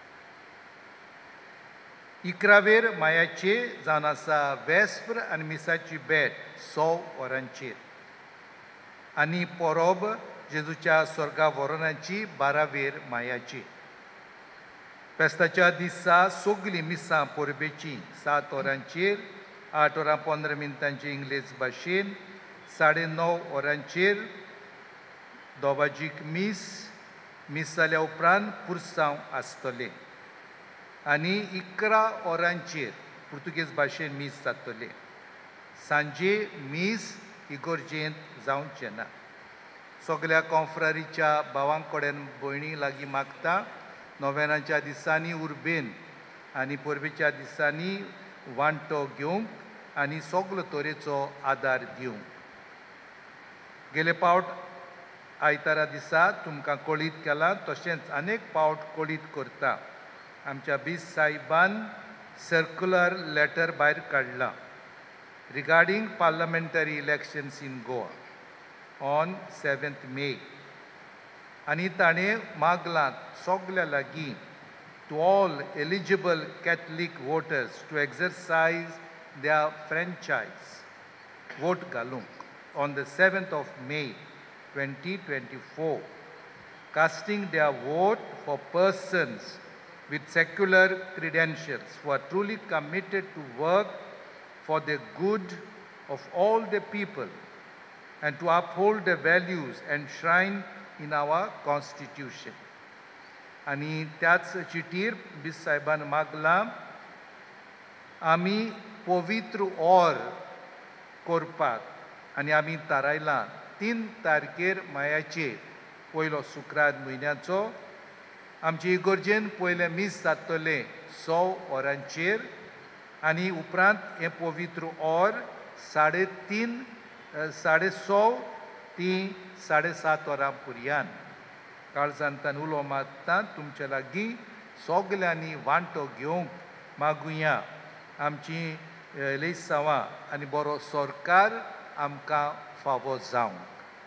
इकरावेर मायाचे जावन आसा वेस्पर आनी मिसाची भेट स वरांचेर आनी परब जेजूच्या स्वर्गा व्हरोनाची बारावेर मायाची फेस्ताच्या दिसा सगळीं मिसां पोरबेची सात वरांचेर आठ वरां पंदरा मिनटांची इंग्लीश भाशेन साडे णव वरांचेर दोबाजीक मीस मीस जाल्या उपरांत पुरसांव आसतले आनी इकरा वरांचेर पुर्तुगेज भाशेन मीस जातले. सांजे मीस इगोर्जेंत जावचें ना. सगळ्या कॉन्फ्ररीच्या भावां कडेन भयणी लागीं मागता नोवेनाच्या दिसांनी उर्बेन आनी परबेच्या दिसांनी वांटो घेवंक आनी सगलो तरेचो आदार दिवंक. गेले पावट आयतारा दिसा तुमकां कळीत केलां तशेंच अनेक पावट कळीत करता. आमच्या बीस साहिबान सर्क्युलर लेटर भायर काडला regarding parliamentary elections in Goa on seventh May. आनी ताणें मागलां सगल्या लागीं to all eligible Catholic voters to exercise their franchise vote घालूंक on the seventh of May twenty twenty-four, casting their vote for persons with secular credentials who are truly committed to work for the good of all the people and to uphold the values enshrined in our constitution. आणि त्याच चिटीर बीस साहेबान मागला आमी पवित्र ओर करपाक आनी आमी थारायलां तीन तारखेर मायाचेर पयलो शुक्रार म्हयन्याचो आमचे इगोर्जेन पयले मीस जातले स वरांचेर आनी उपरांत हें पवित्र ओर साडे तीन साडे स ती साडे सात वरां पर्यंत. काळजांतान उलो मारता तुमचे लागीं सगल्यांनी वांटो घेवंक मागुया आमची लेसांवां आनी बरो सरकार आमकां फावो जावंक.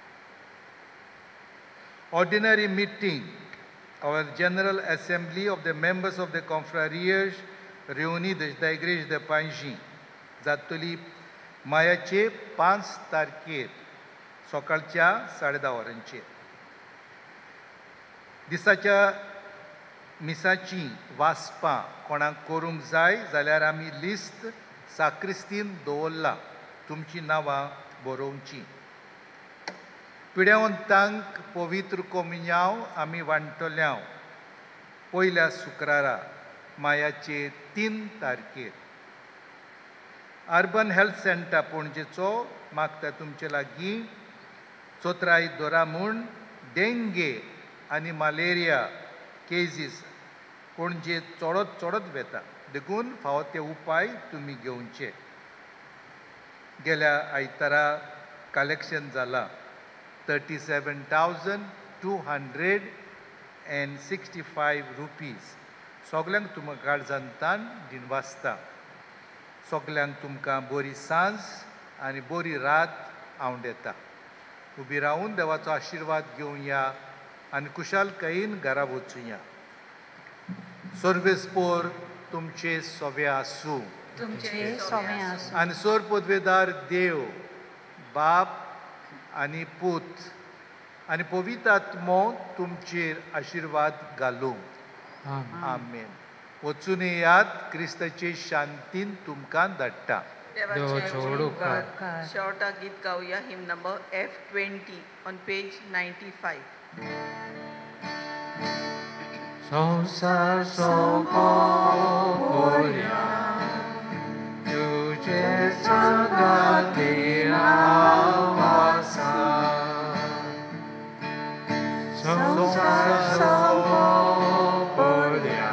Ordinary meeting, our General Assembly of the members of the Confrarias Reunidas da Igreja de Panjim जातली मायाचे पांच तारखेर सकाळच्या साडे धा वरांचेर. दिसाच्या मिसाची वाचपां कोणाक करूंक जाय जाल्यार आमी लिस्ट साक्रिस्तीन दवरला तुमची नांवां बरोवची. पिड्यावंतांक पवित्र कोमयाव आमी वांटोल्यांव पयल्या शुक्रारा मायाचे तीन तारखेर. अर्बन हेल्थ सेंटर पणजेचो मागता तुमचे लागीं चोत्राय दोरा म्हूण डेंगे आनी मलेरिया केजीस पणजे चडत चडत वेता देखून फावो ते उपाय तुमी घेवचे. गेल्या आयतारा कलेक्शन जाला thirty seven thousand two hundred and sixty five rupees. सगल्यांक तुमकां काळजांतान दिनवासता. सगल्यांक तुमकां बरी सांज आनी बरी रात आवंडेता. उबी रावून देवाचो आशिर्वाद घेवया आनी कुशालकायेन घरा वचुया. सर्वेस्पोर तुमचे सोवे आसूं. तुमचे सोवे आसूं. आनी सोर पदवेदार देव बाप आनी पूत आनी पवित्र आत्मो तुमचेर आशिर्वाद घालूं. आमेन. वचून येयात क्रिस्ताचे शांतीन तुमकां धाडटा. शॉर्टा गीत गावया hymn number F twenty on page ninety five. संसार सोपो बोल्या तुझे संगातीन आवासा. संसार सोपो बोल्या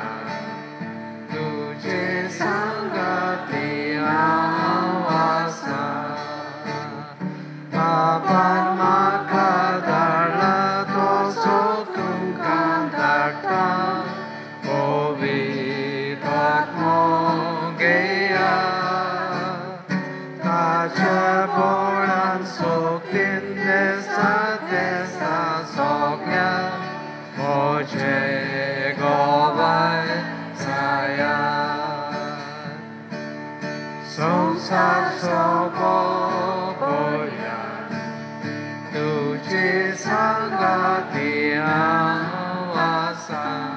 तुझे संगातीन आवासा. बाबान म्हाका धाडला तसो तुमकां धाडटा. पवित्र आत्मो घेया ताच्या बोळान सोगतीन देसा देसा सोगल्या म्हजे गोवाय जाया. संसार सोपो बोल्या तुझे संगाती आसा.